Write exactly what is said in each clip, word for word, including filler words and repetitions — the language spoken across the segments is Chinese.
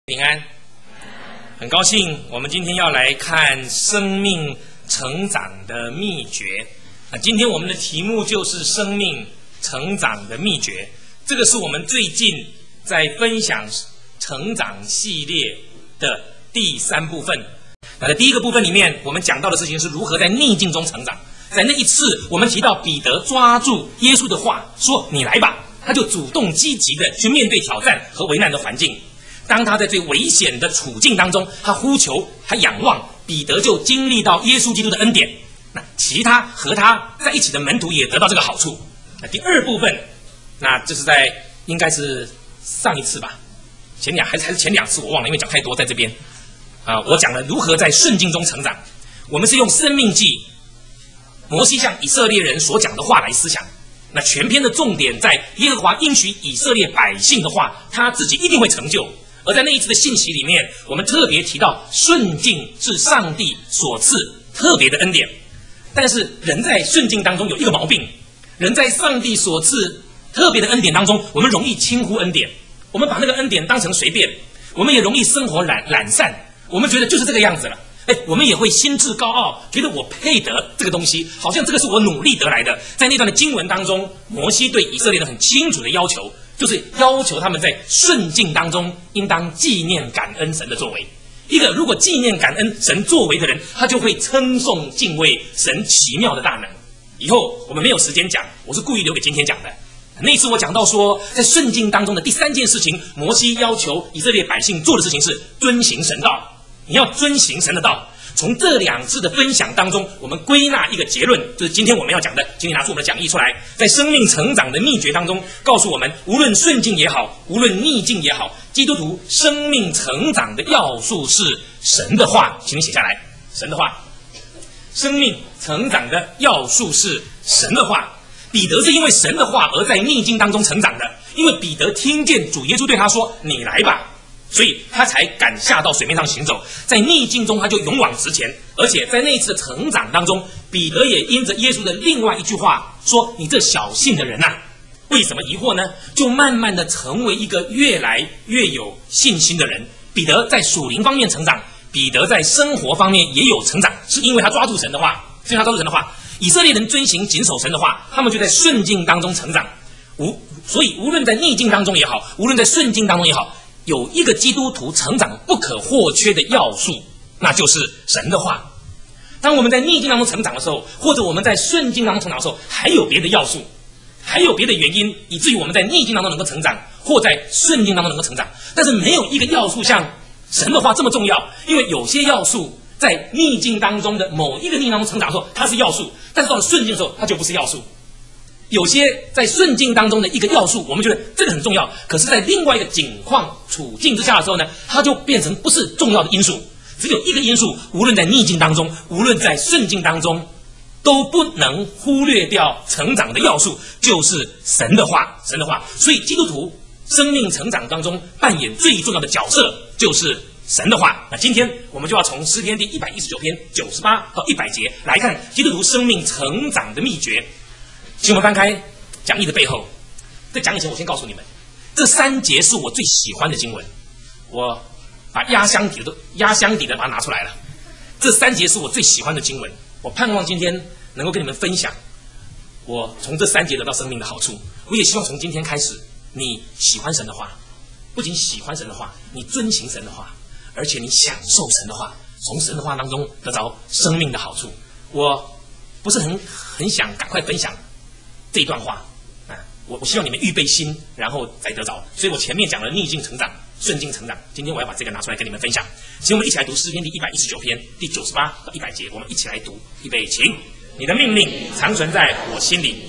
平安，很高兴我们今天要来看生命成长的秘诀啊。今天我们的题目就是生命成长的秘诀，这个是我们最近在分享成长系列的第三部分。那在第一个部分里面，我们讲到的事情是如何在逆境中成长。在那一次，我们提到彼得抓住耶稣的话，说：“你来吧。”他就主动积极的去面对挑战和危难的环境。当他在最危险的处境当中，他呼求，他仰望，彼得就经历到耶稣基督的恩典。那其他和他在一起的门徒也得到这个好处。那第二部分，那这是在应该是上一次吧，前两还是还是前两次我忘了，因为讲太多在这边啊。我讲了如何在顺境中成长。我们是用生命记摩西向以色列人所讲的话来思想。那全篇的重点在耶和华应许以色列百姓的话，他自己一定会成就。而在那一次的信息里面，我们特别提到顺境是上帝所赐特别的恩典。但是人在顺境当中有一个毛病，人在上帝所赐特别的恩典当中，我们容易轻忽恩典，我们把那个恩典当成随便，我们也容易生活懒懒散，我们觉得就是这个样子了。哎，我们也会心智高傲，觉得我配得这个东西，好像这个是我努力得来的。在那段的经文当中，摩西对以色列人很清楚的要求，就是要求他们在顺境当中应当纪念感恩神的作为。一个如果纪念感恩神作为的人，他就会称颂敬畏神奇妙的大能。以后我们没有时间讲，我是故意留给今天讲的。那一次我讲到说，在顺境当中的第三件事情，摩西要求以色列百姓做的事情是遵行神道。你要遵行神的道。从这两次的分享当中，我们归纳一个结论，就是今天我们要讲的，请你拿出我们的讲义出来。在生命成长的秘诀当中，告诉我们，无论顺境也好，无论逆境也好，基督徒生命成长的要素是神的话，请你写下来。神的话，生命成长的要素是神的话。彼得是因为神的话而在逆境当中成长的，因为彼得听见主耶稣对他说：“你来吧。”所以他才敢下到水面上行走，在逆境中他就勇往直前，而且在那一次的成长当中，彼得也因着耶稣的另外一句话说：“你这小信的人啊，为什么疑惑呢？”就慢慢的成为一个越来越有信心的人。彼得在属灵方面成长，彼得在生活方面也有成长，是因为他抓住神的话，是因为他抓住神的话。以色列人遵行谨守神的话，他们就在顺境当中成长。无所以无论在逆境当中也好，无论在顺境当中也好，有一个基督徒成长不可或缺的要素，那就是神的话。当我们在逆境当中成长的时候，或者我们在顺境当中成长的时候，还有别的要素，还有别的原因，以至于我们在逆境当中能够成长，或在顺境当中能够成长。但是没有一个要素像神的话这么重要，因为有些要素在逆境当中的某一个逆境当中成长的时候，它是要素，但是到了顺境的时候，它就不是要素。有些在顺境当中的一个要素，我们觉得这个很重要，可是在另外一个境况处境之下的时候呢，它就变成不是重要的因素。只有一个因素，无论在逆境当中，无论在顺境当中，都不能忽略掉成长的要素，就是神的话，神的话。所以基督徒生命成长当中扮演最重要的角色，就是神的话。那今天我们就要从诗篇第一百一十九篇九十八到一百节来看基督徒生命成长的秘诀。请我们翻开讲义的背后，在讲以前我先告诉你们，这三节是我最喜欢的经文，我把压箱底的压箱底的把它拿出来了。这三节是我最喜欢的经文，我盼望今天能够跟你们分享我从这三节得到生命的好处。我也希望从今天开始，你喜欢神的话，不仅喜欢神的话，你遵行神的话，而且你享受神的话，从神的话当中得着生命的好处。我不是很很想赶快分享这一段话啊，我我希望你们预备心，然后再得着。所以我前面讲了逆境成长、顺境成长，今天我要把这个拿出来跟你们分享。请我们一起来读诗篇第一百一十九篇第九十八到一百节，我们一起来读。预备，请。你的命令常存在我心里。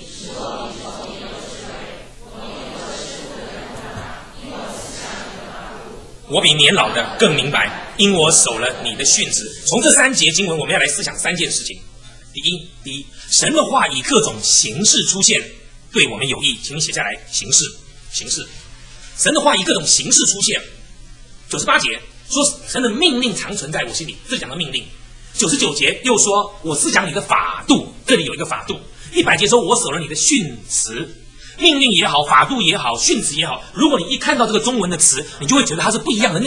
我比年老的更明白，因我守了你的训词。从这三节经文，我们要来思想三件事情。第一，第一，神的话以各种形式出现，对我们有益，请你写下来。形式，形式，神的话以各种形式出现。九十八节说神的命令常存在我心里，这里讲的命令。九十九节又说我思想你的法度，这里有一个法度。一百节说我守了你的训词。命令也好，法度也好，训词也好，如果你一看到这个中文的词，你就会觉得它是不一样的内容，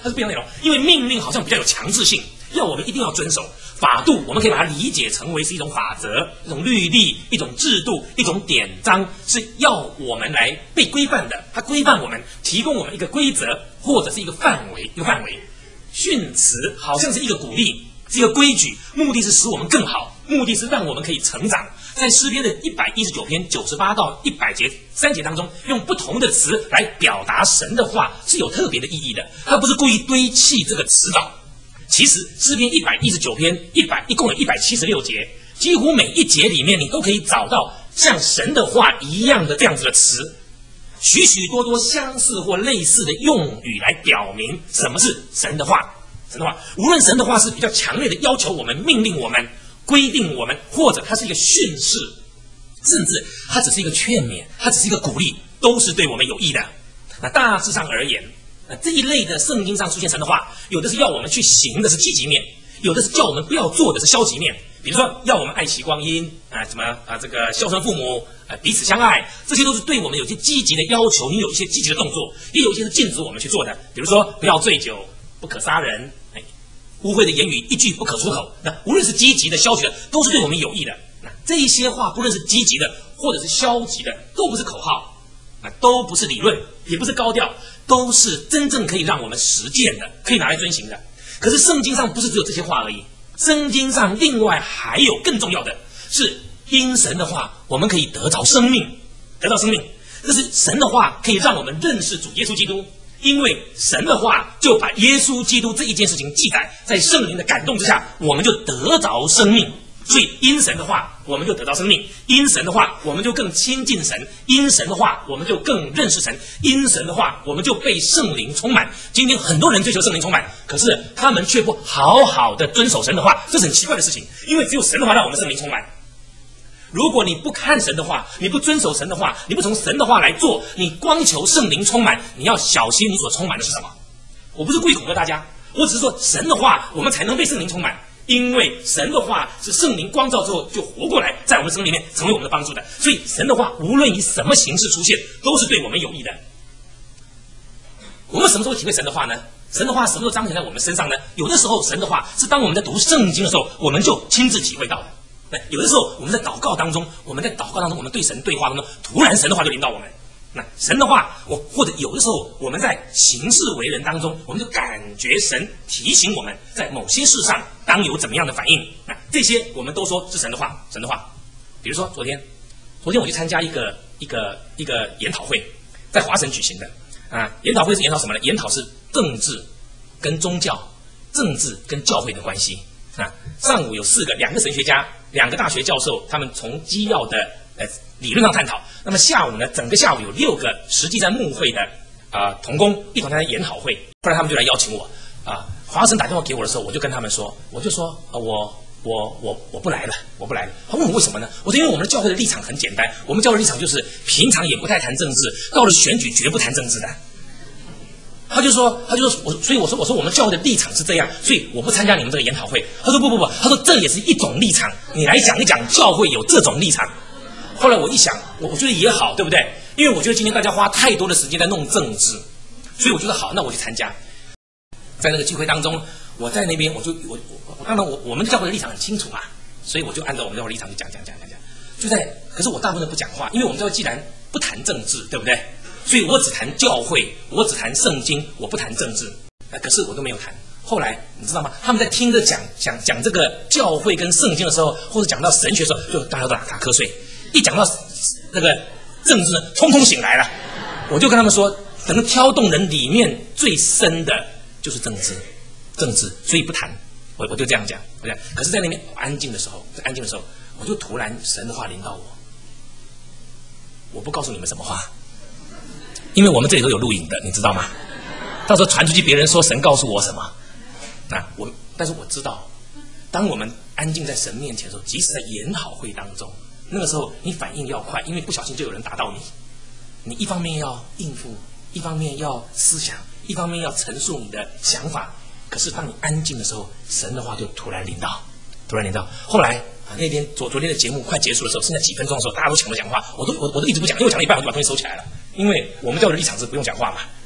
它是不一样的内容。因为命令好像比较有强制性，要我们一定要遵守。法度我们可以把它理解成为是一种法则、一种律例、一种制度、一种典章，是要我们来被规范的。它规范我们，提供我们一个规则或者是一个范围，一个范围。训词好像是一个鼓励，是一个规矩，目的是使我们更好，目的是让我们可以成长。在诗篇的一百一十九篇九十八到一百节三节当中，用不同的词来表达神的话是有特别的意义的。它不是故意堆砌这个词藻。其实诗篇一百一十九篇一百一共有一百七十六节，几乎每一节里面你都可以找到像神的话一样的这样子的词，许许多多相似或类似的用语来表明什么是神的话。神的话，无论神的话是比较强烈的要求我们、命令我们、规定我们，或者它是一个训示，甚至它只是一个劝勉，它只是一个鼓励，都是对我们有益的。那大致上而言，这一类的圣经上出现神的话，有的是要我们去行的是积极面，有的是叫我们不要做的是消极面。比如说要我们爱惜光阴啊，什么啊这个孝顺父母啊，彼此相爱，这些都是对我们有些积极的要求，你有一些积极的动作，也有一些是禁止我们去做的。比如说不要醉酒，不可杀人，哎，污秽的言语一句不可出口。那无论是积极的、消极的，都是对我们有益的。那这一些话，不论是积极的或者是消极的，都不是口号，啊，都不是理论，也不是高调。都是真正可以让我们实践的，可以拿来遵行的。可是圣经上不是只有这些话而已，圣经上另外还有更重要的是，因神的话我们可以得着生命，得到生命。这是神的话可以让我们认识主耶稣基督，因为神的话就把耶稣基督这一件事情记载在圣灵的感动之下，我们就得着生命。所以因神的话我们就得到生命，因神的话我们就更亲近神，因神的话我们就更认识神，因神的话我们就被圣灵充满。今天很多人追求圣灵充满，可是他们却不好好的遵守神的话，这是很奇怪的事情。因为只有神的话让我们圣灵充满。如果你不看神的话，你不遵守神的话，你不从神的话来做，你光求圣灵充满，你要小心你所充满的是什么。我不是故意恐吓大家，我只是说神的话我们才能被圣灵充满，因为神的话是圣灵光照之后就活过来，在我们生命里面成为我们的帮助的。所以神的话无论以什么形式出现，都是对我们有益的。我们什么时候体会神的话呢？神的话什么时候彰显在我们身上呢？有的时候神的话是当我们在读圣经的时候，我们就亲自体会到的。那有的时候我们在祷告当中，我们在祷告当中，我们对神对话当中，突然神的话就临到我们。那神的话，我或者有的时候我们在行事为人当中，我们就感觉神提醒我们在某些事上当有怎么样的反应。那这些我们都说是神的话，神的话。比如说昨天，昨天我去参加一个一个一个研讨会，在华神举行的啊。研讨会是研讨什么呢？研讨是政治跟宗教、政治跟教会的关系啊。上午有四个，两个神学家，两个大学教授，他们从基要的呃理论上探讨。那么下午呢，整个下午有六个实际在牧会的啊、呃、同工一同参加研讨会。后来他们就来邀请我啊，华神打电话给我的时候，我就跟他们说，我就说、呃、我我我我不来了，我不来了。他问我为什么呢？我说因为我们的教会的立场很简单，我们教会的立场就是平常也不太谈政治，到了选举绝不谈政治的。他就说，他就说我，所以我说，我说我们教会的立场是这样，所以我不参加你们这个研讨会。他说不不不，他说这也是一种立场，你来讲一讲教会有这种立场。后来我一想，我我觉得也好，对不对？因为我觉得今天大家花太多的时间在弄政治，所以我觉得好，那我去参加。在那个聚会当中，我在那边我就我我当然我我们教会的立场很清楚嘛，所以我就按照我们教会的立场去讲讲讲讲讲。就在可是我大部分不讲话，因为我们教会既然不谈政治，对不对？所以我只谈教会，我只谈圣经，我不谈政治。可是我都没有谈。后来你知道吗？他们在听着讲讲讲这个教会跟圣经的时候，或者讲到神学的时候，就大家都打打瞌睡。一讲到那个政治呢，通通醒来了。我就跟他们说，能挑动人里面最深的就是政治，政治，所以不谈。我我就这样讲，我讲。可是，在那边安静的时候，在安静的时候，我就突然神的话临到我。我不告诉你们什么话。因为我们这里都有录影的，你知道吗？到时候传出去，别人说神告诉我什么，那我，但是我知道，当我们安静在神面前的时候，即使在研讨会当中，那个时候你反应要快，因为不小心就有人打到你，你一方面要应付，一方面要思想，一方面要陈述你的想法。可是当你安静的时候，神的话就突然临到，突然临到。后来啊，那天昨昨天的节目快结束的时候，剩下几分钟的时候，大家都抢着讲话，我都我我都一直不讲，因为我讲了一半，我就把东西收起来了。因为我们教的立场是不用讲话嘛，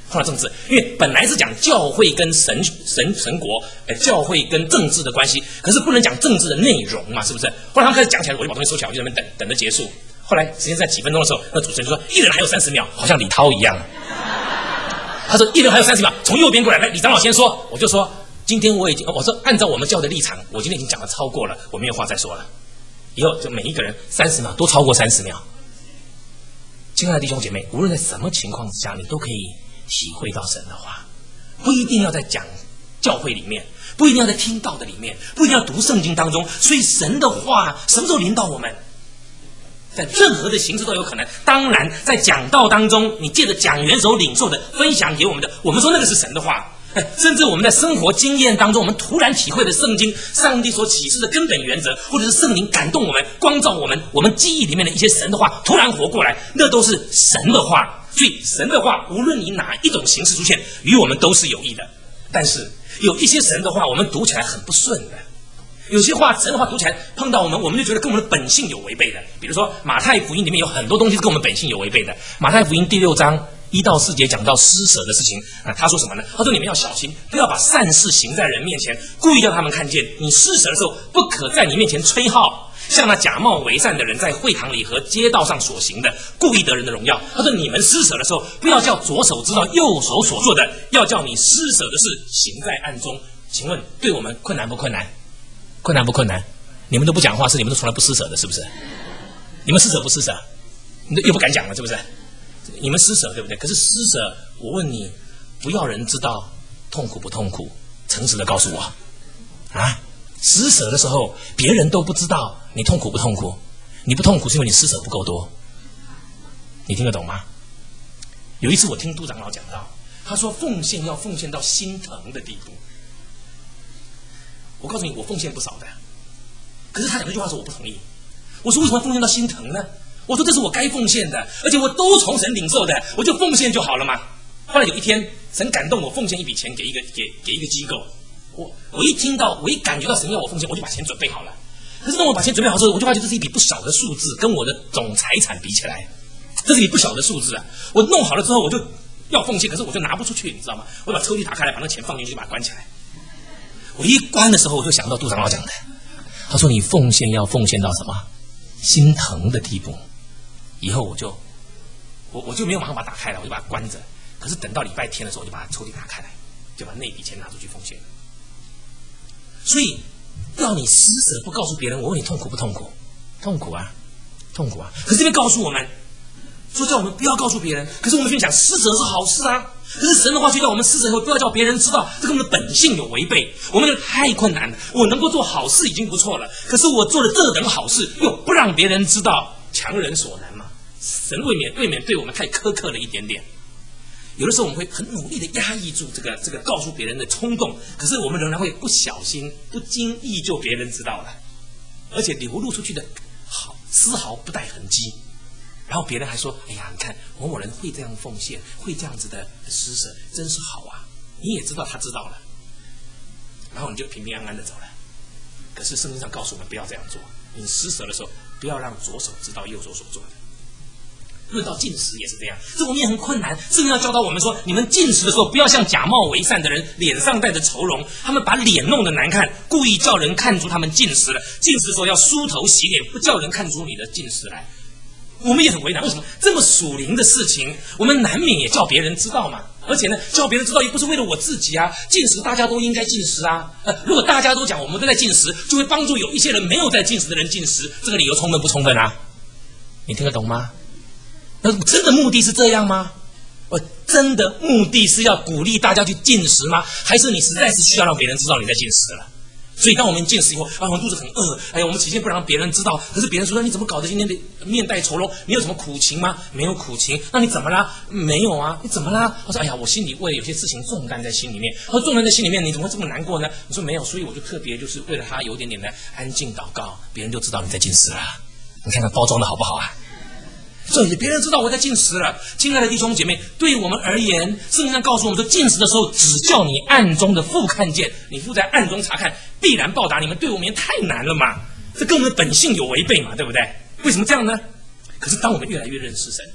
碰到政治，因为本来是讲教会跟神神神国，呃，教会跟政治的关系，可是不能讲政治的内容嘛，是不是？后来他们开始讲起来，我就把东西收起来，我就在那边等等着结束。后来时间在几分钟的时候，那主持人就说：“一人还有三十秒，好像李涛一样。”他说：“一人还有三十秒，从右边过来，来，李长老先说。”我就说：“今天我已经，我说按照我们教的立场，我今天已经讲的超过了，我没有话再说了。以后就每一个人三十秒，都超过三十秒。”亲爱的弟兄姐妹，无论在什么情况之下，你都可以体会到神的话，不一定要在讲教会里面，不一定要在听道的里面，不一定要读圣经当中。所以神的话什么时候临到我们？在任何的形式都有可能。当然在讲道当中，你借着讲员所领受的分享给我们的，我们说那个是神的话。甚至我们在生活经验当中，我们突然体会了圣经上帝所启示的根本原则，或者是圣灵感动我们光照我们，我们记忆里面的一些神的话突然活过来，那都是神的话。所以神的话无论以哪一种形式出现，与我们都是有益的。但是有一些神的话我们读起来很不顺的，有些话神的话读起来碰到我们，我们就觉得跟我们的本性有违背的。比如说马太福音里面有很多东西是跟我们本性有违背的。马太福音第六章一到四节讲到施舍的事情啊，他说什么呢？他说你们要小心，不要把善事行在人面前，故意让他们看见。你施舍的时候，不可在你面前吹号，像那假冒为善的人在会堂里和街道上所行的，故意得人的荣耀。他说你们施舍的时候，不要叫左手知道右手所做的，要叫你施舍的事行在暗中。请问对我们困难不困难？困难不困难？你们都不讲话，是你们都从来不施舍的，是不是？你们施舍不施舍？你又不敢讲了，是不是？你们施舍对不对？可是施舍，我问你，不要人知道痛苦不痛苦？诚实的告诉我啊！施舍的时候，别人都不知道你痛苦不痛苦？你不痛苦是因为你施舍不够多。你听得懂吗？有一次我听杜长老讲到，他说奉献要奉献到心疼的地步。我告诉你，我奉献不少的，可是他讲这句话的时候我不同意。我说为什么奉献到心疼呢？我说这是我该奉献的，而且我都从神领受的，我就奉献就好了嘛。后来有一天，神感动我奉献一笔钱给一个给给一个机构。我我一听到，我一感觉到神要我奉献，我就把钱准备好了。可是当我把钱准备好之后，我就发觉这是一笔不小的数字，跟我的总财产比起来，这是一笔不小的数字啊。我弄好了之后，我就要奉献，可是我就拿不出去，你知道吗？我把抽屉打开来，把那钱放进去，就把它关起来。我一关的时候，我就想到杜长老讲的，他说你奉献要奉献到什么？心疼的地步。以后我就我我就没有马上把它打开了，我就把它关着。可是等到礼拜天的时候，我就把它抽屉打开来，就把那笔钱拿出去奉献。所以要你施舍不告诉别人，我问你痛苦不痛苦？痛苦啊，痛苦啊！可是这边告诉我们说叫我们不要告诉别人，可是我们却讲施舍是好事啊。可是神的话却叫我们施舍以后不要叫别人知道，这跟我们的本性有违背。我们觉得太困难了，我能够做好事已经不错了，可是我做了这等好事又不让别人知道，强人所难嘛。神未免未免对我们太苛刻了一点点。有的时候我们会很努力的压抑住这个这个告诉别人的冲动，可是我们仍然会不小心不经意就别人知道了，而且流露出去的好丝毫不带痕迹。然后别人还说，哎呀，你看某某人会这样奉献，会这样子的施舍，真是好啊。你也知道他知道了，然后你就平平安安的走了。可是圣经上告诉我们不要这样做，你施舍的时候不要让左手知道右手所做的。论到进食也是这样，这我们也很困难。圣经要教导我们说，你们进食的时候不要像假冒为善的人脸上带着愁容，他们把脸弄得难看，故意叫人看出他们进食了。进食的时候要梳头洗脸，不叫人看出你的进食来。我们也很为难，为什么这么属灵的事情我们难免也叫别人知道嘛？而且呢，叫别人知道也不是为了我自己啊。进食大家都应该进食啊，呃，如果大家都讲我们都在进食，就会帮助有一些人没有在进食的人进食，这个理由充分不充分啊？你听得懂吗？那真的目的是这样吗？我真的目的是要鼓励大家去进食吗？还是你实在是需要让别人知道你在进食了？所以当我们进食以后，啊，我们肚子很饿，哎呀，我们起先不让别人知道，可是别人说，你怎么搞得今天的面带愁容？你有什么苦情吗？没有苦情。那你怎么啦？没有啊。你怎么啦？我说，哎呀，我心里为了有些事情重担在心里面。他说，重担在心里面，你怎么会这么难过呢？我说没有，所以我就特别就是为了他有点点的安静祷告，别人就知道你在进食了。你看看包装的好不好啊？所以别人知道我在进食了。亲爱的弟兄姐妹，对我们而言，圣经上告诉我们说，进食的时候只叫你暗中的父看见，你父在暗中查看，必然报答你们。对我们也太难了嘛，这跟我们的本性有违背嘛，对不对？为什么这样呢？可是当我们越来越认识神，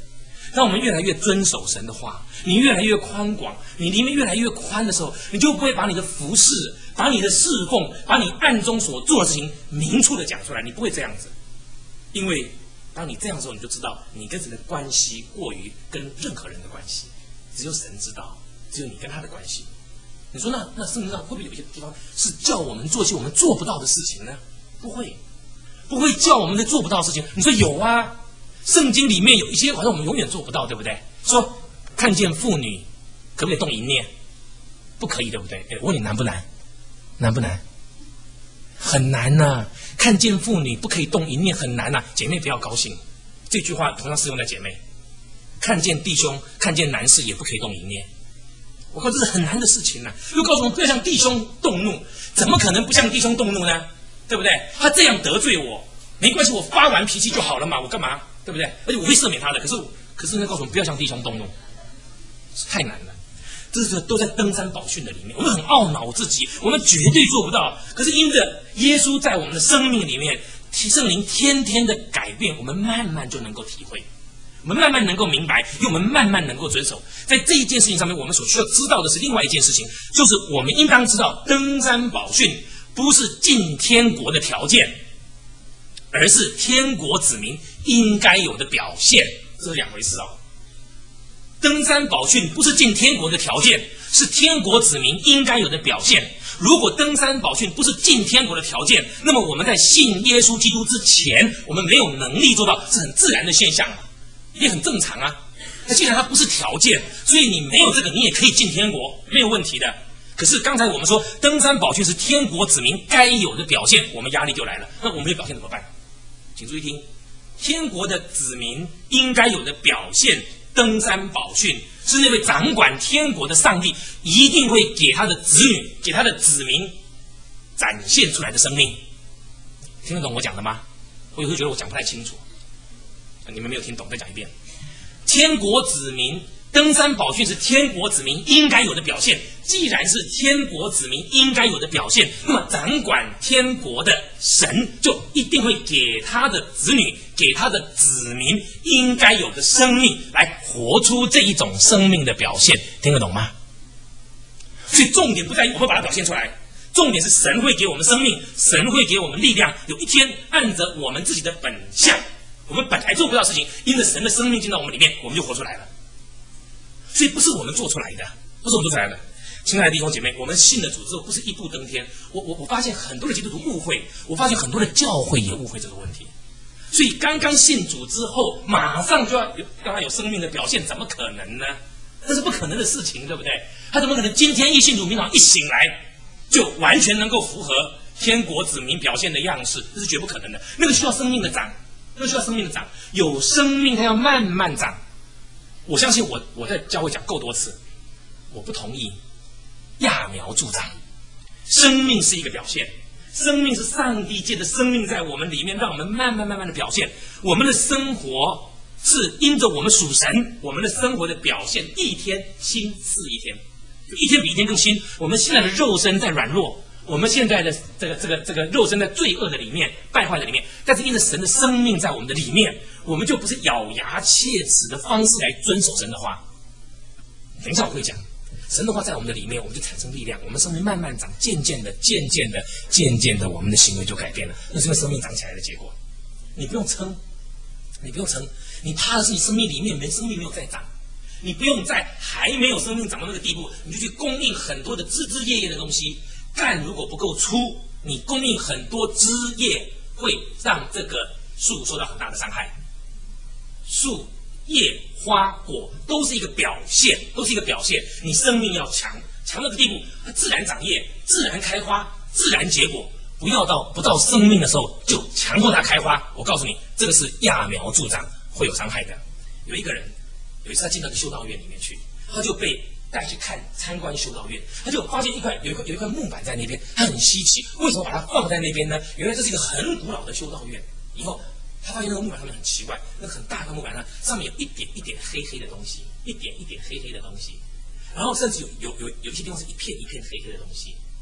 当我们越来越遵守神的话，你越来越宽广，你里面越来越宽的时候，你就不会把你的服侍、把你的侍奉、把你暗中所做的事情明处的讲出来，你不会这样子。因为当你这样的时候，你就知道你跟神的关系过于跟任何人的关系，只有神知道，只有你跟他的关系。你说那那圣经上会不会有一些地方是叫我们做些我们做不到的事情呢？不会，不会叫我们的做不到的事情。你说有啊，圣经里面有一些好像我们永远做不到，对不对？说看见妇女可不可以动淫念？不可以，对不对？我问你难不难？难不难？很难呐、啊！看见妇女不可以动淫念，很难呐、啊！姐妹不要高兴，这句话同样适用在姐妹。看见弟兄、看见男士也不可以动淫念。我靠，这是很难的事情呐、啊！又告诉我们不要向弟兄动怒，怎么可能不向弟兄动怒呢？对不对？他这样得罪我，没关系，我发完脾气就好了嘛，我干嘛？对不对？而且我会赦免他的。可是，可是那告诉我们不要向弟兄动怒，太难了。这是都在登山宝训的里面，我们很懊恼自己，我们绝对做不到。可是因着耶稣在我们的生命里面，圣灵天天的改变，我们慢慢就能够体会，我们慢慢能够明白，因为我们慢慢能够遵守。在这一件事情上面，我们所需要知道的是另外一件事情，就是我们应当知道，登山宝训不是进天国的条件，而是天国子民应该有的表现，这是两回事哦。登山宝训不是进天国的条件，是天国子民应该有的表现。如果登山宝训不是进天国的条件，那么我们在信耶稣基督之前，我们没有能力做到，是很自然的现象，也很正常啊。那既然它不是条件，所以你没有这个，你也可以进天国，没有问题的。可是刚才我们说登山宝训是天国子民该有的表现，我们压力就来了。那我们有表现怎么办？请注意听，天国的子民应该有的表现，登山宝训是那位掌管天国的上帝一定会给他的子女、给他的子民展现出来的生命。听得懂我讲的吗？我有时候觉得我讲不太清楚，你们没有听懂，再讲一遍。天国子民登山宝训是天国子民应该有的表现，既然是天国子民应该有的表现，那么掌管天国的神就一定会给他的子女、给他的子民应该有的生命，来活出这一种生命的表现。听得懂吗？所以重点不在于我们把它表现出来，重点是神会给我们生命，神会给我们力量，有一天按着我们自己的本相，我们本来做不到的事情，因着神的生命进到我们里面，我们就活出来了。所以不是我们做出来的，不是我们做出来的。亲爱的弟兄姐妹，我们信了主之后，不是一步登天。我我我发现很多的基督徒误会，我发现很多的教会也误会这个问题。所以刚刚信主之后，马上就要有让他有生命的表现，怎么可能呢？那是不可能的事情，对不对？他怎么可能今天一信主，明早一醒来就完全能够符合天国子民表现的样式？这是绝不可能的。那个需要生命的长，那个需要生命的长，有生命它要慢慢长。我相信我我在教会讲够多次，我不同意揠苗助长。生命是一个表现，生命是上帝借的生命在我们里面，让我们慢慢慢慢的表现。我们的生活是因着我们属神，我们的生活的表现一天新似一天，就一天比一天更新。我们现在的肉身在软弱，我们现在的这个这个这个肉身在罪恶的里面、败坏的里面，但是因着神的生命在我们的里面，我们就不是咬牙切齿的方式来遵守神的话。等一下我会讲，神的话在我们的里面，我们就产生力量，我们生命慢慢长，渐渐的、渐渐的、渐渐的，我们的行为就改变了。那是因为生命长起来的结果。你不用撑，你不用撑，你怕的是你生命里面没生命没有再长。你不用在还没有生命长到那个地步，你就去供应很多的枝枝叶叶的东西。干如果不够粗，你供应很多枝叶，会让这个树受到很大的伤害。树、叶、花、果都是一个表现，都是一个表现。你生命要强，强到这个地步，它自然长叶，自然开花，自然结果。不要到不到生命的时候就强迫它开花。我告诉你，这个是揠苗助长，会有伤害的。有一个人，有一次他进到一个修道院里面去，他就被带去看参观修道院，他就发现一块有一块有一块木板在那边，他很稀奇，为什么把它放在那边呢？原来这是一个很古老的修道院。以后他发现那个木板上面很奇怪，那个很大的木板上上面有一点一点黑黑的东西，一点一点黑黑的东西，然后甚至有有有有一些地方是一片一片黑黑的东西。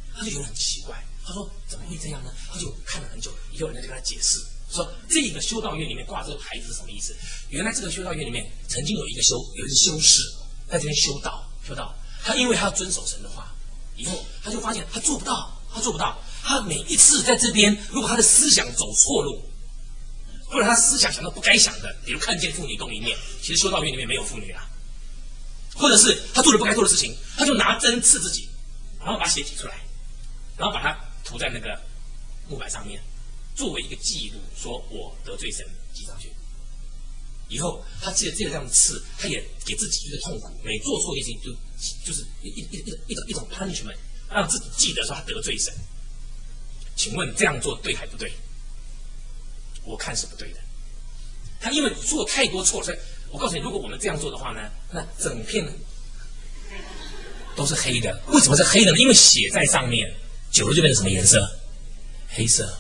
他就觉得很奇怪，他说怎么会这样呢？他就看了很久，也有人在跟他解释，说这个修道院里面挂这个牌子是什么意思？原来这个修道院里面曾经有一个修有一个修士在这边修道修道，他因为他要遵守神的话，以后他就发现他做不到，他做不到。他每一次在这边，如果他的思想走错路，或者他思想想到不该想的，比如看见妇女动一念，其实修道院里面没有妇女啊，或者是他做了不该做的事情，他就拿针刺自己，然后把血挤出来，然后把它涂在那个木板上面，作为一个记录，说我得罪神，记上去。以后他借借这样的刺，他也给自己一个痛苦，每做错一件事情就就是一一一一一种一种 punishment， 让自己记得说他得罪神。请问这样做对还不对？我看是不对的。他因为做太多错，所以我告诉你，如果我们这样做的话呢，那整片都是黑的。为什么是黑的呢？因为血在上面，久了就变成什么颜色？黑色。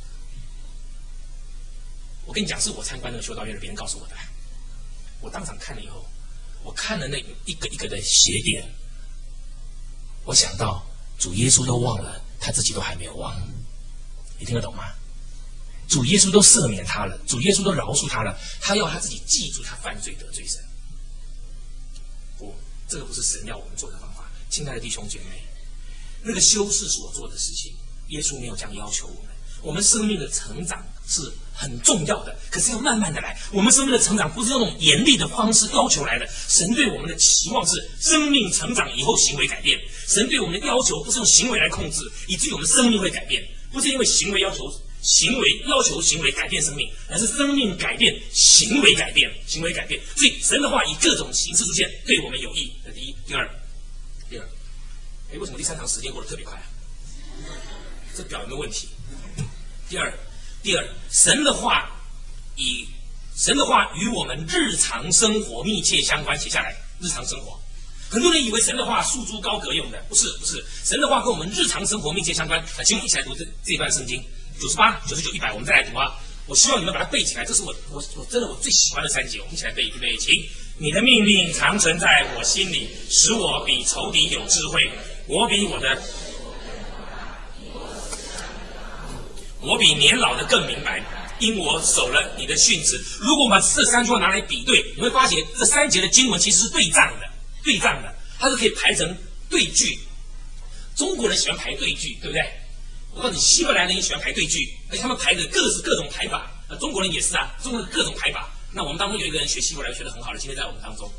我跟你讲，是我参观那个修道院的别人告诉我的。我当场看了以后，我看了那一个一个的血点，我想到主耶稣都忘了，他自己都还没有忘。你听得懂吗？主耶稣都赦免他了，主耶稣都饶恕他了，他要他自己记住他犯罪得罪神。不，这个不是神要我们做的方法。亲爱的弟兄姐妹，那个修士所做的事情，耶稣没有这样要求我们。我们生命的成长是很重要的，可是要慢慢的来。我们生命的成长不是用那种严厉的方式要求来的。神对我们的期望是生命成长以后行为改变。神对我们的要求不是用行为来控制，以至于我们生命会改变。不是因为行为要求行为要求行为改变生命，而是生命改变，行为改变，行为改变。所以神的话以各种形式出现，对我们有益。这第一，第二，第二，哎，为什么第三堂时间过得特别快啊？这表有没有问题？第二，第二，神的话以神的话与我们日常生活密切相关，写下来。日常生活，很多人以为神的话束诸高阁用的，不是，不是。神的话跟我们日常生活密切相关。那请我们一起来读这这一段圣经，九十八、九十九、一百，我们再来读啊！我希望你们把它背起来，这是我我我真的我最喜欢的三节，我们一起来背，预备，请。你的命令常存在我心里，使我比仇敌有智慧，我比我的。我比年老的更明白，因我守了你的训词。如果我们把这三句话拿来比对，你会发现这三节的经文其实是对仗的，对仗的，它是可以排成对句。中国人喜欢排对句，对不对？我告诉你，希伯来人也喜欢排对句，而且他们排的各是各种排法。呃，中国人也是啊，中国的各种排法。那我们当中有一个人学希伯来学得很好的，今天在我们当中，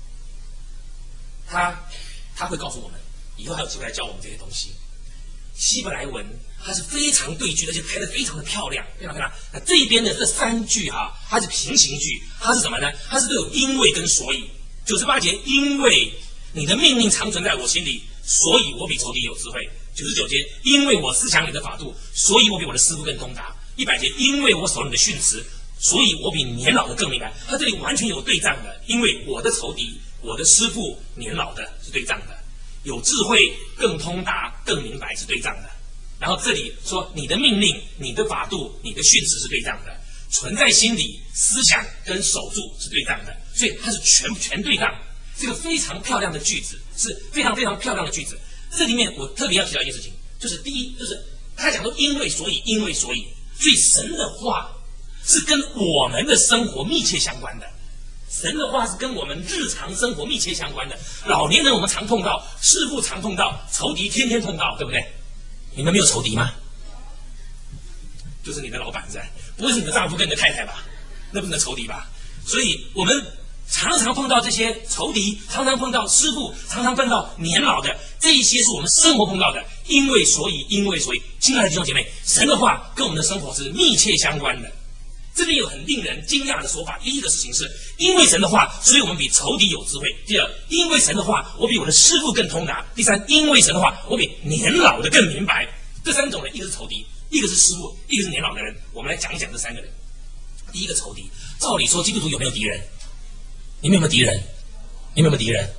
他他会告诉我们，以后还有机会来教我们这些东西。希伯来文它是非常对句，而且排得非常的漂亮，非常漂亮。那这边的这三句哈、啊，它是平行句，它是什么呢？它是都有因为跟所以。九十八节，因为你的命令常存在我心里，所以我比仇敌有智慧。九十九节，因为我思想你的法度，所以我比我的师傅更通达。一百节，因为我守你的训词，所以我比年老的更明白。它这里完全有对仗的，因为我的仇敌，我的师傅年老的是对仗的。有智慧、更通达、更明白是对仗的。然后这里说你的命令、你的法度、你的训词是对仗的，存在心里、思想跟守住是对仗的，所以它是全全对仗。这个非常漂亮的句子，是非常非常漂亮的句子。这里面我特别要提到一件事情，就是第一，就是他讲说因为所以，因为所以，所以神的话是跟我们的生活密切相关的。神的话是跟我们日常生活密切相关的。老年人我们常碰到，师父常碰到，仇敌天天碰到，对不对？你们没有仇敌吗？就是你的老板在，不会是你的丈夫跟你的太太吧？那不是你的仇敌吧？所以我们常常碰到这些仇敌，常常碰到师父，常常碰到年老的，这一些是我们生活碰到的。因为所以，因为所以，亲爱的弟兄姐妹，神的话跟我们的生活是密切相关的。这边有很令人惊讶的说法。第一个事情是，因为神的话，所以我们比仇敌有智慧。第二，因为神的话，我比我的师父更通达。第三，因为神的话，我比年老的更明白。这三种人，一个是仇敌，一个是师父，一个是年老的人。我们来讲一讲这三个人。第一个仇敌，照理说基督徒有没有敌人？你们有没有敌人？你们有没有敌人？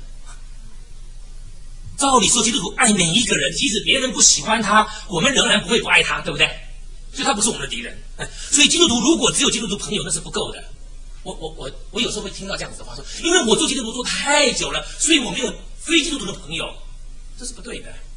照理说基督徒爱每一个人，即使别人不喜欢他，我们仍然不会不爱他，对不对？所以他不是我们的敌人。所以基督徒如果只有基督徒朋友，那是不够的。我我我我有时候会听到这样子的话说，因为我做基督徒做太久了，所以我没有非基督徒的朋友，这是不对的。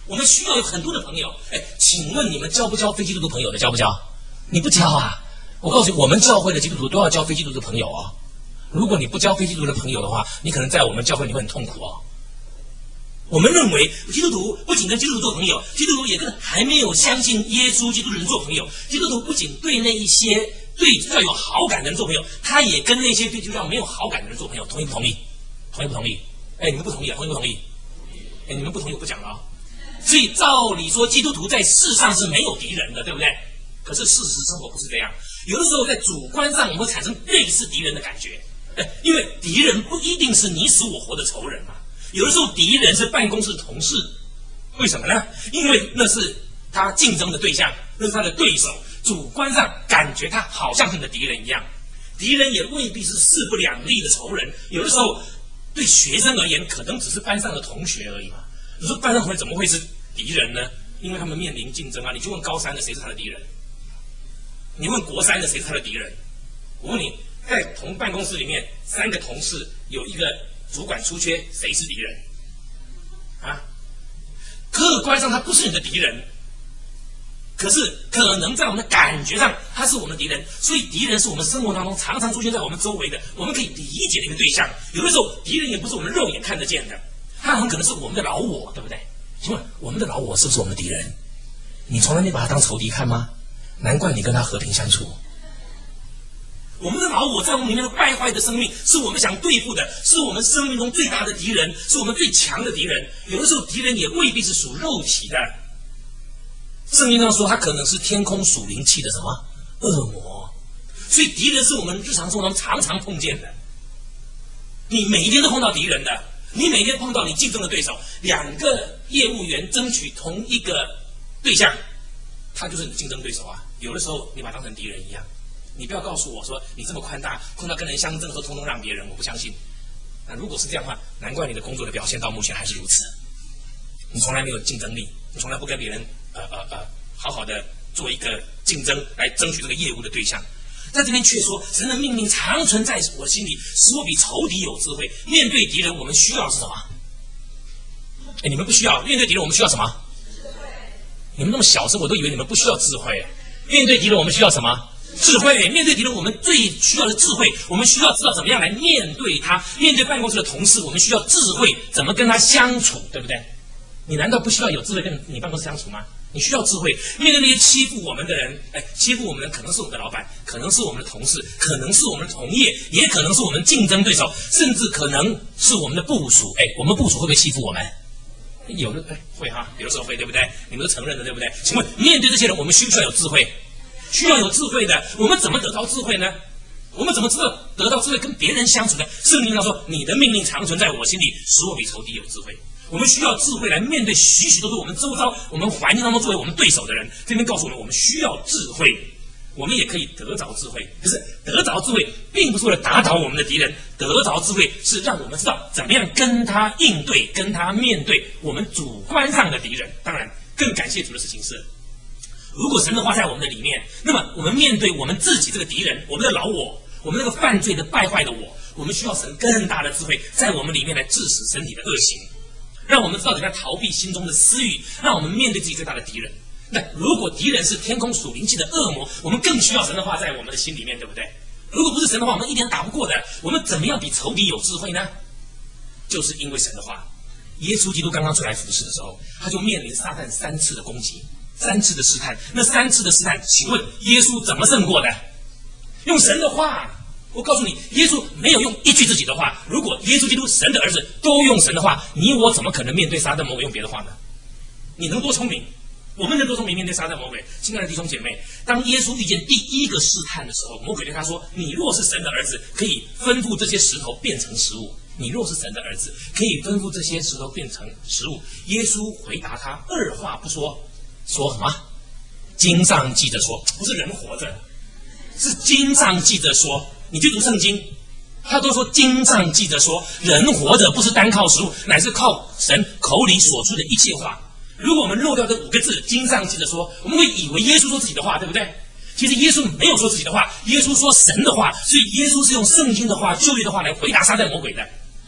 我们需要有很多的朋友。哎，请问你们交不交非基督徒朋友的？交不交？你不交啊！我告诉你，我们教会的基督徒都要交非基督徒的朋友哦。如果你不交非基督徒的朋友的话，你可能在我们教会你会很痛苦哦。我们认为基督徒不仅跟基督徒做朋友，基督徒也跟还没有相信耶稣基督的人做朋友。基督徒不仅对那一些对基督教有好感的人做朋友，他也跟那些对基督教没有好感的人做朋友。同意不同意？同意不同意？哎，你们不同意啊？同意不同意？哎，你们不同意我不讲了啊、哦。所以照理说，基督徒在世上是没有敌人的，对不对？可是事实生活不是这样，有的时候在主观上我们会产生类似敌人的感觉。哎，因为敌人不一定是你死我活的仇人嘛。有的时候敌人是办公室的同事，为什么呢？因为那是他竞争的对象，那是他的对手，主观上感觉他好像是你的敌人一样。敌人也未必是势不两立的仇人，有的时候对学生而言可能只是班上的同学而已嘛。你说班上同学怎么会是敌人呢？因为他们面临竞争啊。你去问高三的谁是他的敌人，你问国三的谁是他的敌人。我问你，在同办公室里面三个同事有一个主管出缺，谁是敌人啊？客观上他不是你的敌人，可是可能在我们的感觉上他是我们的敌人。所以敌人是我们生活当中常常出现在我们周围的，我们可以理解的一个对象。有的时候敌人也不是我们肉眼看得见的，他很可能是我们的老我，对不对？请问我们的老我是不是我们的敌人？你从来没把他当仇敌看吗？难怪你跟他和平相处。我们的老我在我们里面的败坏的生命，是我们想对付的，是我们生命中最大的敌人，是我们最强的敌人。有的时候敌人也未必是属肉体的，圣经上说他可能是天空属灵气的什么恶魔。所以敌人是我们日常生活中常常碰见的，你每一天都碰到敌人的，你每天碰到你竞争的对手。两个业务员争取同一个对象，他就是你的竞争对手啊。有的时候你把他当成敌人一样。你不要告诉我说你这么宽大，碰到跟人相争的时候通通让别人，我不相信。那如果是这样的话，难怪你的工作的表现到目前还是如此。你从来没有竞争力，你从来不跟别人呃呃呃好好的做一个竞争来争取这个业务的对象。在这边却说，神的命令常存在我心里，使我比仇敌有智慧。面对敌人，我们需要的是什么？哎，你们不需要。面对敌人，我们需要什么？你们那么小声，我都以为你们不需要智慧。面对敌人，我们需要什么？智慧。面对敌人，我们最需要的智慧，我们需要知道怎么样来面对他。面对办公室的同事，我们需要智慧，怎么跟他相处，对不对？你难道不需要有智慧跟你办公室相处吗？你需要智慧。面对那些欺负我们的人，哎，欺负我们的人可能是我们的老板，可能是我们的同事，可能是我们的同业，也可能是我们竞争对手，甚至可能是我们的部属。哎，我们部属会不会欺负我们？有的，哎，会哈，有的时候会，对不对？你们都承认的，对不对？请问，面对这些人，我们需不需要有智慧？需要有智慧的。我们怎么得到智慧呢？我们怎么知道得到智慧跟别人相处呢？圣经上说，你的命令常存在我心里，使我比仇敌有智慧。我们需要智慧来面对许许多多我们周遭我们环境当中作为我们对手的人。这边告诉我们，我们需要智慧。我们也可以得着智慧，可是得着智慧并不是为了打倒我们的敌人，得着智慧是让我们知道怎么样跟他应对，跟他面对我们主观上的敌人。当然更感谢主的事情是，如果神的话在我们的里面，那么我们面对我们自己这个敌人，我们的老我，我们那个犯罪的败坏的我，我们需要神更大的智慧在我们里面来致死身体的恶行，让我们知道怎么样逃避心中的私欲，让我们面对自己最大的敌人。那如果敌人是天空属灵气的恶魔，我们更需要神的话在我们的心里面，对不对？如果不是神的话，我们一点打不过的。我们怎么样比仇敌有智慧呢？就是因为神的话。耶稣基督刚刚出来服侍的时候，他就面临撒旦三次的攻击，三次的试探。那三次的试探，请问耶稣怎么胜过的？用神的话。我告诉你，耶稣没有用一句自己的话。如果耶稣基督神的儿子都用神的话，你我怎么可能面对撒旦魔鬼用别的话呢？你能多聪明？我们能多聪明面对撒旦魔鬼？亲爱的弟兄姐妹，当耶稣遇见第一个试探的时候，魔鬼对他说，你若是神的儿子，可以吩咐这些石头变成食物。你若是神的儿子，可以吩咐这些石头变成食物。耶稣回答他，二话不说，说什么？经上记着说，不是人活着，是经上记着说。你去读圣经，他都说经上记着说，人活着不是单靠食物，乃是靠神口里所出的一切话。如果我们漏掉这五个字，经上记着说，我们会以为耶稣说自己的话，对不对？其实耶稣没有说自己的话，耶稣说神的话，所以耶稣是用圣经的话、旧约的话来回答撒旦魔鬼的。后来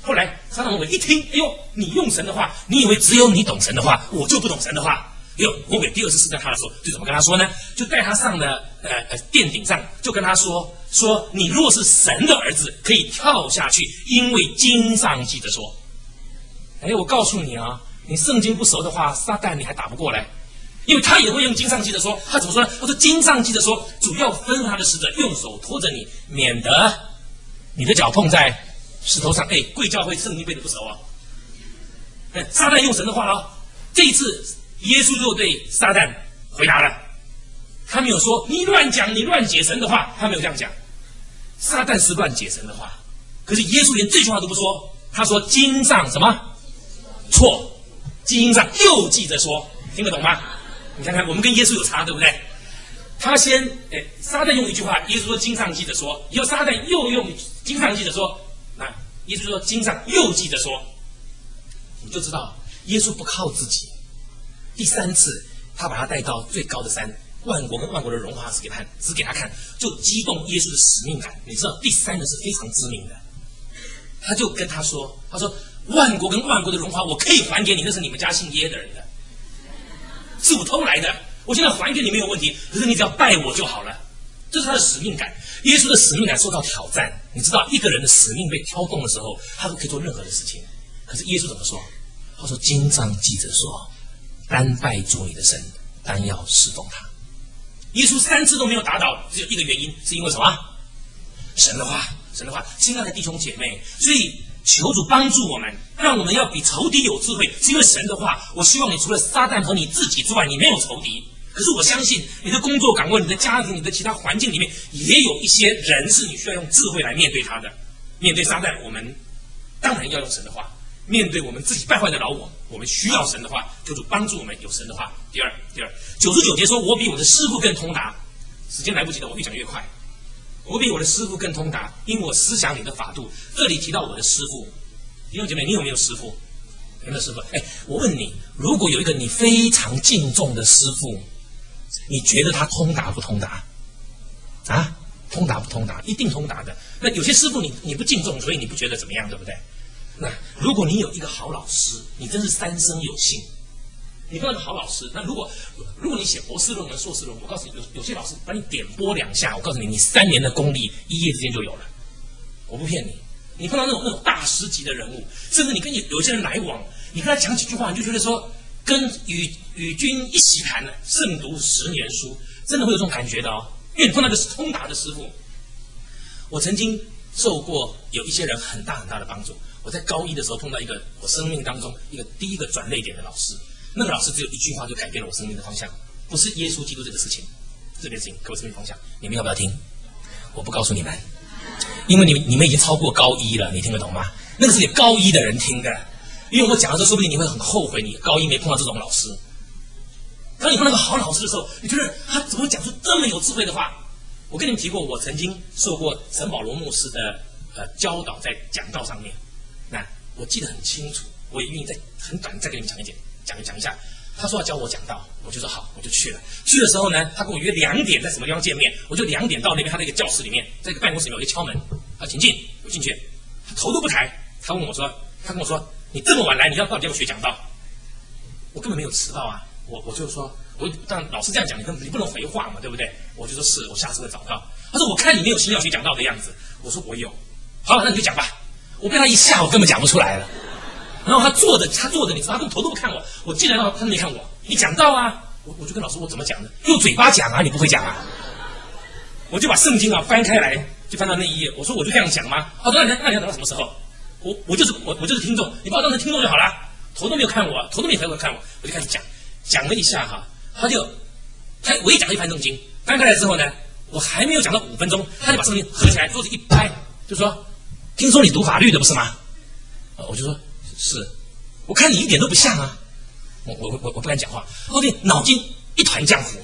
撒旦魔鬼一听，哎呦，你用神的话，你以为只有你懂神的话，我就不懂神的话。哎呦，魔鬼第二次试探他的时候，就怎么跟他说呢？就带他上了呃呃殿顶上，就跟他说说你若是神的儿子，可以跳下去，因为经上记着说。哎，我告诉你啊，你圣经不熟的话，撒旦你还打不过来。因为他也会用经上记着说，他怎么说呢？他说经上记着说，主要吩咐他的使者用手托着你，免得你的脚碰在石头上。哎，贵教会圣经背的不熟啊。哎，撒旦用神的话了。这一次耶稣就对撒旦回答了，他没有说你乱讲，你乱解神的话，他没有这样讲。撒旦是乱解神的话，可是耶稣连这句话都不说，他说经上什么错，经上又记着说，听得懂吗？你看看，我们跟耶稣有差，对不对？他先，哎，撒旦用一句话，耶稣说经上记着说，以后撒旦又用经上记着说，那耶稣说经上又记着说，你就知道耶稣不靠自己。第三次，他把他带到最高的山，万国跟万国的荣华指给他，指给他看，就激动耶稣的使命感。你知道，第三个是非常致命的，他就跟他说，他说万国跟万国的荣华，我可以还给你，那是你们家姓耶的人的。是我偷来的，我现在还给你没有问题，可是你只要拜我就好了。这是他的使命感。耶稣的使命感受到挑战。你知道，一个人的使命被挑动的时候，他都可以做任何的事情。可是耶稣怎么说？他说经上记着说，单拜主你的神，单要侍奉他。耶稣三次都没有达到，只有一个原因，是因为什么？神的话，神的话。亲爱的弟兄姐妹，所以求主帮助我们，让我们要比仇敌有智慧，是因为神的话。我希望你除了撒旦和你自己之外，你没有仇敌。可是我相信你的工作岗位、你的家庭、你的其他环境里面，也有一些人是你需要用智慧来面对他的。面对撒旦，我们当然要用神的话；面对我们自己败坏的老我，我们需要神的话。求主帮助我们有神的话。第二，第二，九十九节说：“我比我的师傅更通达。”时间来不及了，我越讲越快。我比我的师傅更通达，因我思想你的法度。这里提到我的师傅，弟兄姐妹，你有没有师傅？有没有师傅？哎，我问你，如果有一个你非常敬重的师傅，你觉得他通达不通达？啊，通达不通达？一定通达的。那有些师傅你你不敬重，所以你不觉得怎么样，对不对？那如果你有一个好老师，你真是三生有幸。你碰到个好老师，那如果如果你写博士论文、硕士论文，我告诉你，有有些老师把你点拨两下，我告诉你，你三年的功力一夜之间就有了。我不骗你，你碰到那种那种大师级的人物，甚至你跟有些人来往，你跟他讲几句话，你就觉得说，跟与与君一席谈，胜读十年书，真的会有这种感觉的哦。因为你碰到的是通达的师傅。我曾经受过有一些人很大很大的帮助。我在高一的时候碰到一个我生命当中一个第一个转捩点的老师。那个老师只有一句话就改变了我生命的方向，不是耶稣基督这个事情，这件事情给我生命方向。你们要不要听？我不告诉你们，因为你们你们已经超过高一了，你听得懂吗？那个是给高一的人听的，因为我讲的时候，说不定你会很后悔，你高一没碰到这种老师。当你碰到个好老师的时候，你觉得他怎么会讲出这么有智慧的话？我跟你们提过，我曾经受过陈保罗牧师的呃教导，在讲道上面，那我记得很清楚，我也愿意再很短再跟你们讲一点。讲讲一下，他说要教我讲道，我就说好，我就去了。去的时候呢，他跟我约两点在什么地方见面，我就两点到那边他那个教室里面，在一个办公室里面，我就敲门，他请进，我进去，他头都不抬，他问我说，他跟我说，你这么晚来，你要到底要不学讲道？我根本没有迟到啊，我我就说，我但老师这样讲，你根本你不能回话嘛，对不对？我就说是，我下次会早到。他说我看你没有心要学讲道的样子，我说我有，好，那你就讲吧。我被他一吓，我根本讲不出来了。然后他坐着，他坐着，你知道，他根本头都不看我。我进来了，他没看我。你讲道啊，我我就跟老师，我怎么讲呢？用嘴巴讲啊，你不会讲啊？我就把圣经啊翻开来，就翻到那一页。我说我就这样讲吗？他说那你那你要等到什么时候？我我就是我我就是听众，你把我当成听众就好了。头都没有看我，头都没有抬头看我，我就开始讲，讲了一下哈，他就他我一讲一翻圣经，翻开来之后呢，我还没有讲到五分钟，他就把圣经合起来，桌子一拍，就说：“听说你读法律的不是吗？”我就说。是，我看你一点都不像啊！我我我我不敢讲话，后面脑筋一团浆糊，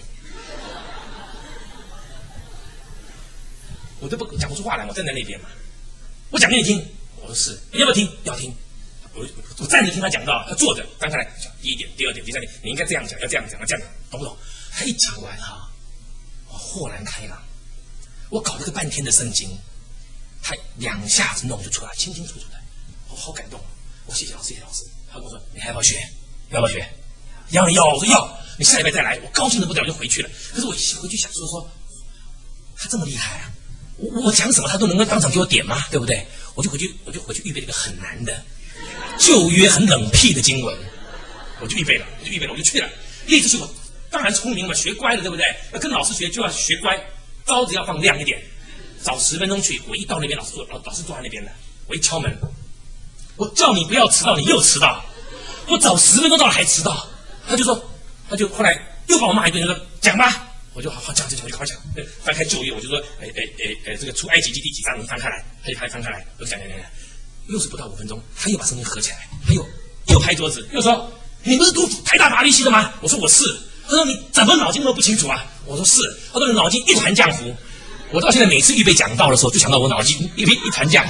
我都不讲不出话来。我站在那边嘛，我讲给你听。我说是，你要不要听？要听。我我站着听他讲到，他坐着翻开来讲第一点、第二点、第三点，你应该这样讲，要这样讲，要这样讲，懂不懂？他一讲完哈，我豁然开朗。我搞了个半天的圣经，他两下子弄就出来，清清楚楚的，我好感动。 我谢谢老师，谢谢老师。他跟我说你还要不要学？要不要学？要要，我说要。你下礼拜再来，我高兴的不得了就回去了。可是我回去想说说，他这么厉害啊，我我讲什么他都能够当场给我点吗？对不对？我就回去，我就回去预备了一个很难的旧约很冷僻的经文，我就预备了，我就预备了，我就去了。立志去，我当然聪明嘛，学乖了，对不对？要跟老师学就要学乖，招子要放亮一点。早十分钟去，我一到那边，老师坐老老师坐在那边了，我一敲门，我叫你不要迟到，你又迟到。我早十分钟到了还迟到，他就说，他就后来又把我骂一顿，就说讲吧。我就好好讲这讲，我就好好讲。翻开旧约，我就说，哎哎哎哎，这个出埃及记第几章？你翻开来，他就开翻开来，我就讲讲讲讲。又是不到五分钟，他又把声音合起来，他又又拍桌子，又说：“你不是读台大法律系的吗？”我说：“我是。”他说：“你怎么脑筋那么不清楚啊？”我说：“是。”他说：“你脑筋一团浆糊。”我到现在每次预备讲道的时候，就想到我脑筋一一团浆糊。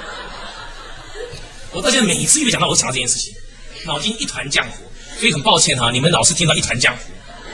我到现在每一次预备讲道，我想到这件事情，脑筋一团浆糊。所以很抱歉哈、啊，你们老是听到一团浆糊。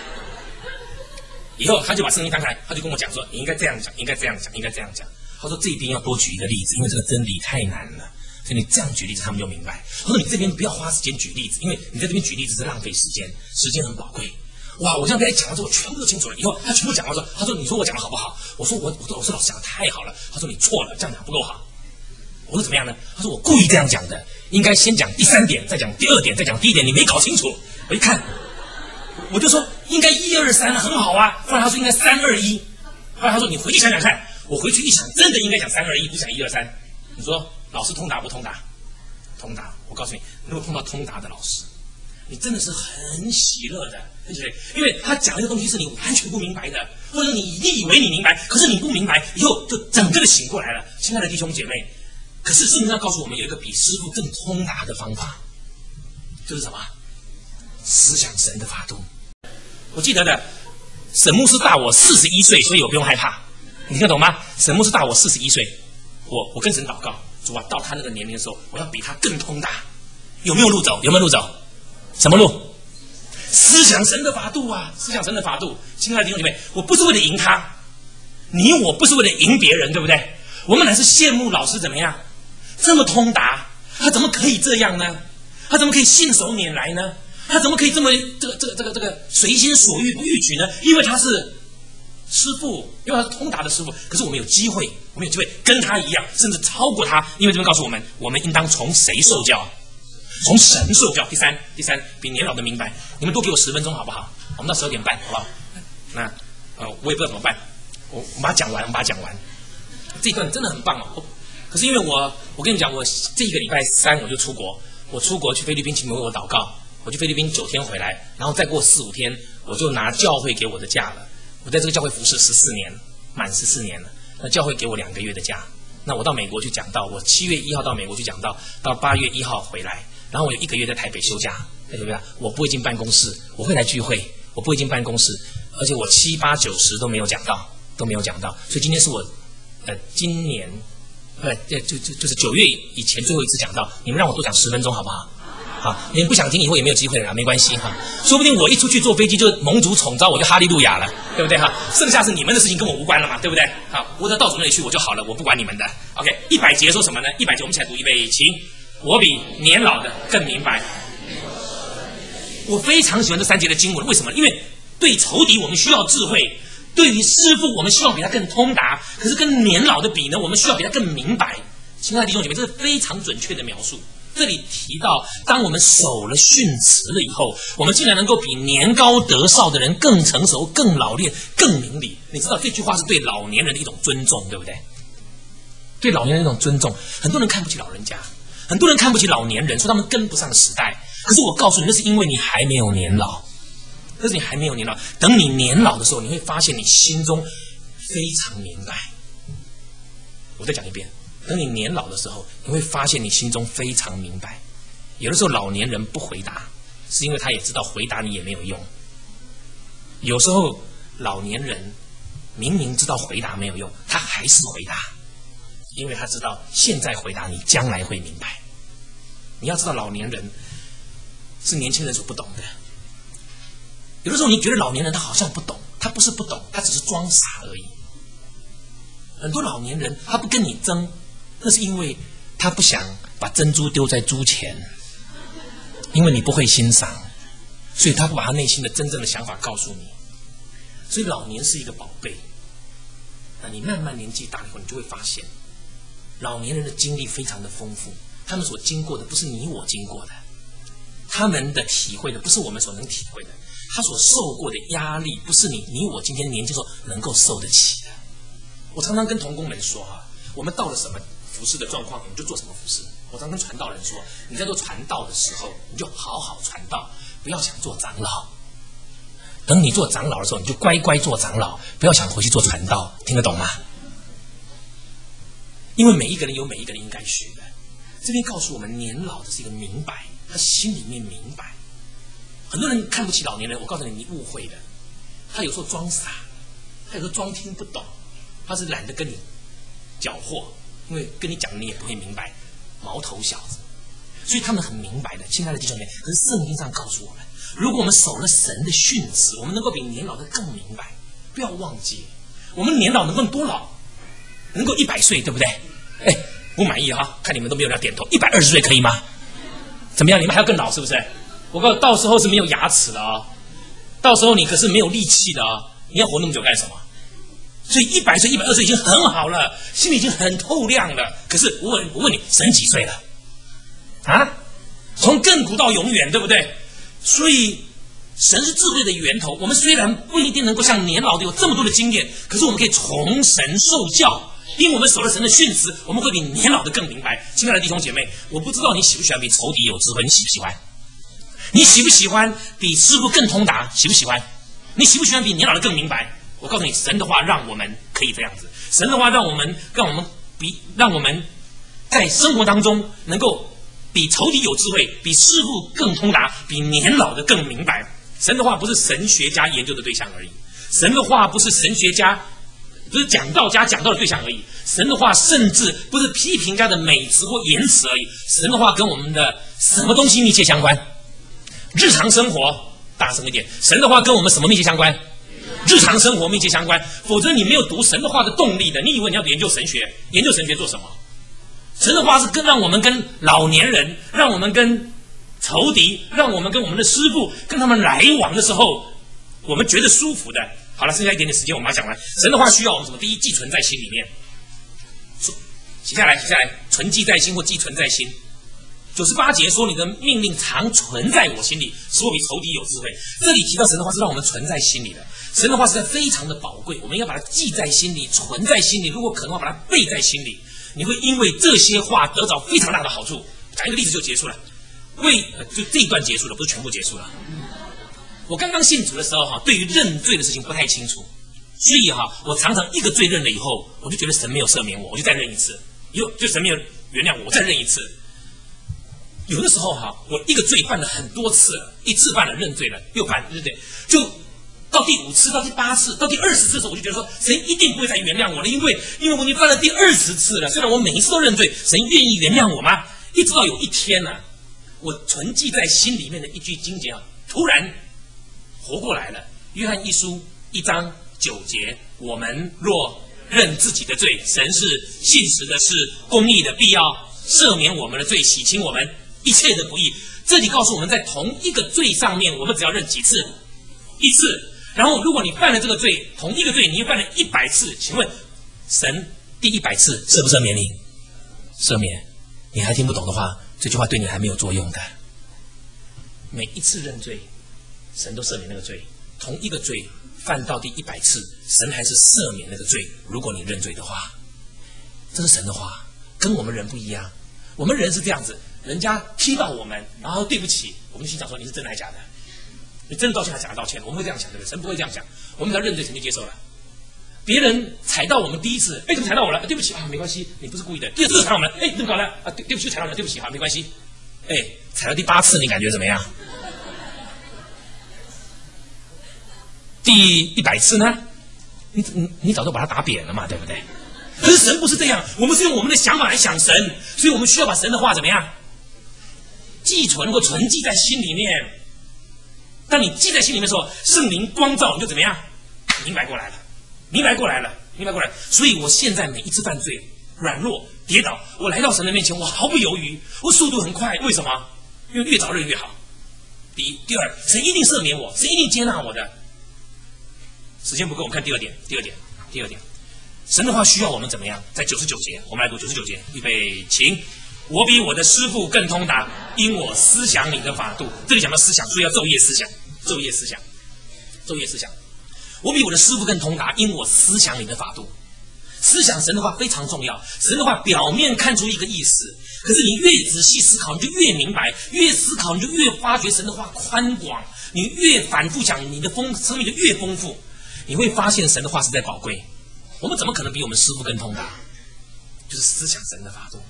以后他就把声音翻开来，他就跟我讲说：“你应该这样讲，应该这样讲，应该这样讲。”他说：“这边要多举一个例子，因为这个真理太难了。”所以你这样举例子，他们就明白。他说：“你这边不要花时间举例子，因为你在这边举例子是浪费时间，时间很宝贵。”哇！我这样跟他讲完之后，全部都清楚了。以后他全部讲完之后，他说：“你说我讲的好不好？”我说：“我我我说老师讲的太好了。”他说：“你错了，这样讲不够好。”我说：“怎么样呢？”他说：“我故意这样讲的，应该先讲第三点，再讲第二点，再讲第一点，你没搞清楚。”我一看，我就说：“应该一二三，很好啊。”后来他说：“应该三二一。”后来他说：“你回去想想看。”我回去一想，真的应该讲三二一，不讲一二三。你说老师通达不通达？通达。我告诉你，如果碰到通达的老师，你真的是很喜乐的，很喜乐，因为他讲一个东西是你完全不明白的，或者你你以为你明白，可是你不明白，以后就整个的醒过来了。亲爱的弟兄姐妹，可是圣经上告诉我们有一个比师父更通达的方法，就是什么？思想神的法度。我记得的，沈牧师大我四十一岁，所以我不用害怕。你听得懂吗？沈牧师大我四十一岁，我我跟神祷告，主啊，到他那个年龄的时候，我要比他更通达。有没有路走？有没有路走？什么路？思想神的法度啊！思想神的法度。亲爱的弟兄姐妹，我不是为了赢他，你我不是为了赢别人，对不对？我们乃是羡慕老师怎么样，这么通达，他怎么可以这样呢？他怎么可以信手拈来呢？他怎么可以这么这个这个这个这个随心所欲不逾矩呢？因为他是师父，因为他是通达的师父。可是我们有机会，我们有机会跟他一样，甚至超过他。因为这边告诉我们，我们应当从谁受教？从神受教。第三，第三，比年老的明白。你们多给我十分钟好不好？我们到十二点半，好不好？那呃，我也不知道怎么办。我我把它讲完，我们把它讲完。这一段真的很棒哦。可是因为我，我跟你讲，我这一个礼拜三我就出国，我出国去菲律宾，请你们为我祷告。我去菲律宾九天回来，然后再过四五天，我就拿教会给我的假了。我在这个教会服侍十四年，满十四年了。那教会给我两个月的假，那我到美国去讲道。我七月一号到美国去讲道，到八月一号回来，然后我有一个月在台北休假，对不对？我不会进办公室，我会来聚会，我不会进办公室，而且我七八九十都没有讲道，都没有讲道。所以今天是我，呃，今年，呃，就就就是九月以前最后一次讲道。你们让我多讲十分钟好不好？好，你们不想听，以后也没有机会了，没关系哈。说不定我一出去坐飞机就蒙主宠召，我就哈利路亚了，对不对哈？剩下是你们的事情，跟我无关了嘛，对不对？好，我到道主那里去我就好了，我不管你们的。OK， 一百节说什么呢？一百节我们一起来读，预备，请。我比年老的更明白。我非常喜欢这三节的经文，为什么？因为对仇敌我们需要智慧，对于师父我们希望比他更通达，可是跟年老的比呢，我们需要比他更明白。亲爱的弟兄姐妹，这是非常准确的描述。这里提到，当我们守了训词了以后，我们竟然能够比年高德少的人更成熟、更老练、更明理。你知道这句话是对老年人的一种尊重，对不对？对老年人的一种尊重。很多人看不起老人家，很多人看不起老年人，说他们跟不上时代。可是我告诉你，那是因为你还没有年老，那是你还没有年老。等你年老的时候，你会发现你心中非常明白。我再讲一遍。等你年老的时候，你会发现你心中非常明白。有的时候老年人不回答，是因为他也知道回答你也没有用。有时候老年人明明知道回答没有用，他还是回答，因为他知道现在回答你，将来会明白。你要知道，老年人是年轻人所不懂的。有的时候你觉得老年人他好像不懂，他不是不懂，他只是装傻而已。很多老年人他不跟你争，那是因为他不想把珍珠丢在猪前，因为你不会欣赏，所以他不把他内心的真正的想法告诉你。所以老年是一个宝贝。那你慢慢年纪大以后，你就会发现，老年人的经历非常的丰富，他们所经过的不是你我经过的，他们的体会的不是我们所能体会的，他所受过的压力不是你你我今天年轻时候能够受得起的。我常常跟同工们说啊，我们到了什么服事的状况，我们就做什么服事。我常跟传道人说，你在做传道的时候，你就好好传道，不要想做长老。等你做长老的时候，你就乖乖做长老，不要想回去做传道，听得懂吗？因为每一个人有每一个人应该学的。这边告诉我们，年老的是一个明白，他心里面明白。很多人看不起老年人，我告诉你，你误会了。他有时候装傻，他有时候装听不懂，他是懒得跟你搅和，因为跟你讲你也不会明白，毛头小子。所以他们很明白的，亲爱的弟兄们。可是圣经上告诉我们，如果我们守了神的训词，我们能够比年老的更明白。不要忘记，我们年老能够多老？能够一百岁，对不对？哎，不满意哈？看你们都没有人点头。一百二十岁可以吗？怎么样？你们还要更老是不是？我告诉你，到时候是没有牙齿的啊、哦，到时候你可是没有力气的啊、哦，你要活那么久干什么？所以一百岁、一百二十岁已经很好了，心里已经很透亮了。可是我问我问你，神几岁了？啊？从亘古到永远，对不对？所以神是智慧的源头。我们虽然不一定能够像年老的有这么多的经验，可是我们可以从神受教，因为我们守了神的训词，我们会比年老的更明白。亲爱的弟兄姐妹，我不知道你喜不喜欢比仇敌有智慧，你喜不喜欢？你喜不喜欢比师傅更通达？喜不喜欢？你喜不喜欢比年老的更明白？我告诉你，神的话让我们可以这样子，神的话让我们让我们比让我们在生活当中能够比仇敌有智慧，比师傅更通达，比年老的更明白。神的话不是神学家研究的对象而已，神的话不是神学家不是讲道家讲道的对象而已，神的话甚至不是批评家的美词或言辞而已，神的话跟我们的什么东西密切相关？日常生活，大声一点，神的话跟我们什么密切相关？日常生活密切相关，否则你没有读神的话的动力的。你以为你要研究神学，研究神学做什么？神的话是跟让我们跟老年人，让我们跟仇敌，让我们跟我们的师父跟他们来往的时候，我们觉得舒服的。好了，剩下一点点时间我们把它讲完。神的话需要我们什么？第一，寄存在心里面，写下来，写下来，存记在心或寄存在心。九十八节说，你的命令常存在我心里，使我比仇敌有智慧。这里提到神的话是让我们存在心里的，神的话实在非常的宝贵，我们要把它记在心里，存在心里，如果可能的话把它背在心里，你会因为这些话得到非常大的好处。讲一个例子就结束了，为就这一段结束了，不是全部结束了。我刚刚信主的时候哈，对于认罪的事情不太清楚，所以哈，我常常一个罪认了以后，我就觉得神没有赦免我，我就再认一次，又就神没有原谅我，我再认一次。有的时候哈，我一个罪犯了很多次了，一次犯了认罪了，又犯，对不对？就到第五次、到第八次、到第二十次的时候，我就觉得说，神一定不会再原谅我了，因为因为我已经犯了第二十次了。虽然我每一次都认罪，神愿意原谅我吗？一直到有一天呢、啊，我存记在心里面的一句经节啊，突然活过来了。约翰一书一章九节，我们若认自己的罪，神是信实的，是公义的，必要赦免我们的罪，洗清我们一切的不义。这里告诉我们，在同一个罪上面，我们只要认几次？一次。然后，如果你犯了这个罪，同一个罪，你又犯了一百次，请问神第一百次赦不赦免你？赦免。你还听不懂的话，这句话对你还没有作用的。每一次认罪，神都赦免那个罪。同一个罪犯到第一百次，神还是赦免那个罪。如果你认罪的话，这是神的话，跟我们人不一样。我们人是这样子，人家踢到我们，然后对不起，我们就心想说你是真的还是假的？你真的道歉还是假的道歉？我们会这样想，对不对？神不会这样想，我们只要认罪，神就接受了。别人踩到我们第一次，哎，怎么踩到我了？对不起啊，没关系，你不是故意的。第二次踩到我们，哎，怎么搞的？啊，对，对不起，踩到你了，对不起，好，没关系。哎，踩到第八次，你感觉怎么样？第一百次呢？你你你早就把它打扁了嘛，对不对？可是神不是这样，我们是用我们的想法来想神，所以我们需要把神的话怎么样？寄存或存记在心里面。当你记在心里面的时候，圣灵光照，你就怎么样？明白过来了，明白过来了，明白过来了。所以我现在每一次犯罪， 软弱、跌倒，我来到神的面前，我毫不犹豫，我速度很快。为什么？因为越早认越好。第一，第二，神一定赦免我，神一定接纳我的。时间不够，我们看第二点。第二点，第二点，神的话需要我们怎么样？在九十九节，我们来读九十九节，预备，请。我比我的师父更通达，因我思想你的法度。这里讲到思想，所以要昼夜思想，昼夜思想，昼夜思想。我比我的师父更通达，因我思想你的法度。思想神的话非常重要，神的话表面看出一个意思，可是你越仔细思考，你就越明白；越思考，你就越发觉神的话宽广。你越反复想，你的丰生命就越丰富。你会发现神的话实在宝贵。我们怎么可能比我们师父更通达？就是思想神的法度。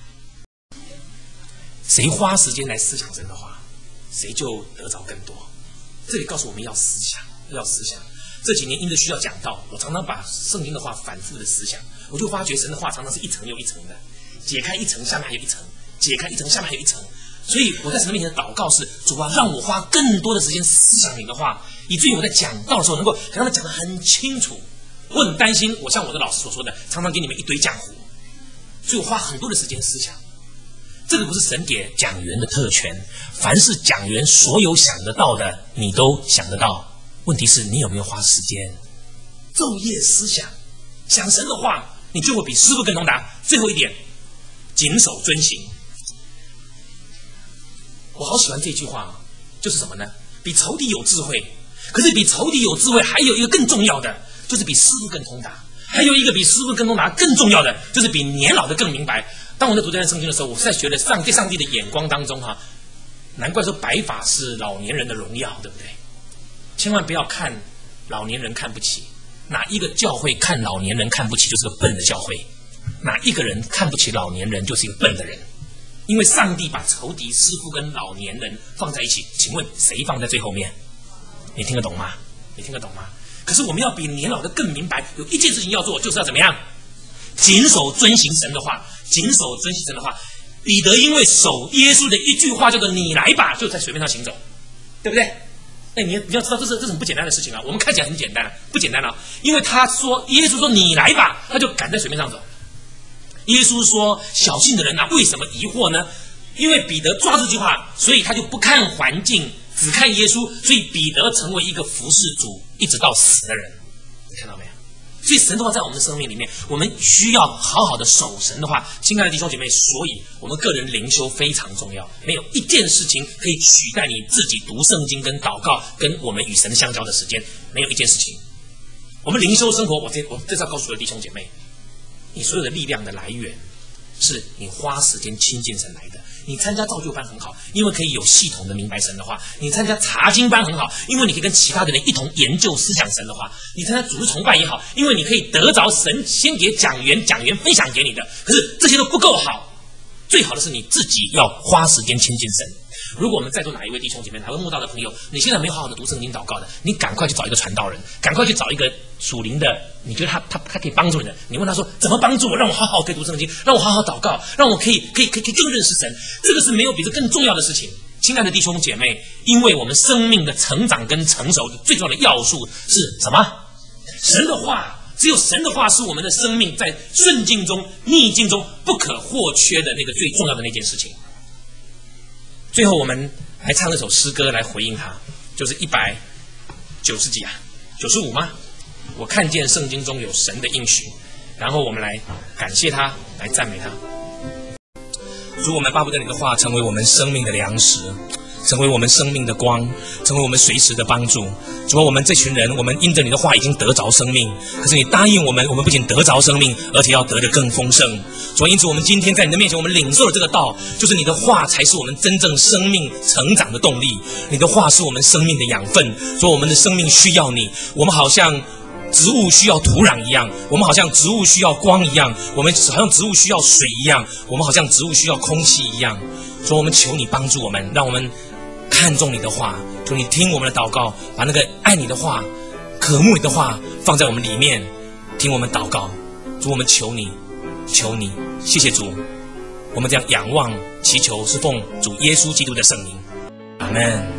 谁花时间来思想神的话，谁就得着更多。这里告诉我们要思想，要思想。这几年因着需要讲道，我常常把圣经的话反复的思想，我就发觉神的话常常是一层又一层的，解开一层，下面还有一层，解开一层，下面还有一层。所以我在神面前的祷告是：主啊，让我花更多的时间思想你的话，以至于我在讲道的时候能够让他讲得很清楚。我很担心，我像我的老师所说的，常常给你们一堆浆糊，所以我花很多的时间思想。这个不是神给讲员的特权，凡是讲员所有想得到的，你都想得到。问题是你有没有花时间昼夜思想，想神的话，你就会比师父更通达。最后一点，谨守遵行。我好喜欢这句话，就是什么呢？比仇敌有智慧，可是比仇敌有智慧还有一个更重要的，就是比师父更通达。还有一个比师父更通达更重要的，就是比年老的更明白。当我在读这段圣经的时候，我是在觉得上对上帝的眼光当中哈、啊，难怪说白发是老年人的荣耀，对不对？千万不要看老年人看不起，哪一个教会看老年人看不起就是个笨的教会，哪一个人看不起老年人就是一个笨的人。因为上帝把仇敌、师父跟老年人放在一起，请问谁放在最后面？你听得懂吗？你听得懂吗？可是我们要比年老的更明白，有一件事情要做，就是要怎么样？谨守遵行神的话，谨守遵行神的话。彼得因为守耶稣的一句话叫做你来吧，就在水面上行走，对不对？哎，你你要知道这是这是很不简单的事情啊。我们看起来很简单，不简单啊，因为他说耶稣说你来吧，他就赶在水面上走。耶稣说小信的人啊，为什么疑惑呢？因为彼得抓这句话，所以他就不看环境，只看耶稣，所以彼得成为一个服侍主一直到死的人。你看到没有？所以神的话在我们的生命里面，我们需要好好的守神的话。亲爱的弟兄姐妹，所以我们个人灵修非常重要，没有一件事情可以取代你自己读圣经跟祷告跟我们与神相交的时间，没有一件事情。我们灵修生活，我这我这是要告诉我的弟兄姐妹，你所有的力量的来源是你花时间亲近神来的。你参加造就班很好，因为可以有系统的明白神的话；你参加查经班很好，因为你可以跟其他的人一同研究思想神的话；你参加主日崇拜也好，因为你可以得着神先给讲员，讲员分享给你的。可是这些都不够好，最好的是你自己要花时间亲近神。如果我们在座哪一位弟兄姐妹，哪位慕道的朋友，你现在没有好好的读圣经祷告的，你赶快去找一个传道人，赶快去找一个属灵的，你觉得他他他可以帮助你的，你问他说怎么帮助我，让我好好可以读圣经，让我好好祷告，让我可以可以可以可以更认识神。这个是没有比这更重要的事情。亲爱的弟兄姐妹，因为我们生命的成长跟成熟最重要的要素是什么？神的话。只有神的话是我们的生命在顺境中逆境中不可或缺的那个最重要的那件事情。最后我们来唱一首诗歌来回应他，就是一百九十几啊，九十五吗？我看见圣经中有神的应许，然后我们来感谢他，来赞美他。主，我们巴不得你的话成为我们生命的粮食，成为我们生命的光，成为我们随时的帮助。主啊，我们这群人，我们因着你的话已经得着生命，可是你答应我们，我们不仅得着生命，而且要得得更丰盛。主啊，因此我们今天在你的面前，我们领受了这个道，就是你的话才是我们真正生命成长的动力，你的话是我们生命的养分。所以我们的生命需要你，我们好像植物需要土壤一样，我们好像植物需要光一样，我们好像植物需要水一样，我们好像植物需要空气一样。所以我们求你帮助我们，让我们看重你的话，求你听我们的祷告，把那个爱你的话、渴慕你的话放在我们里面，听我们祷告。主，我们求你，求你，谢谢主。我们这样仰望、祈求，是奉主耶稣基督的圣名，阿们。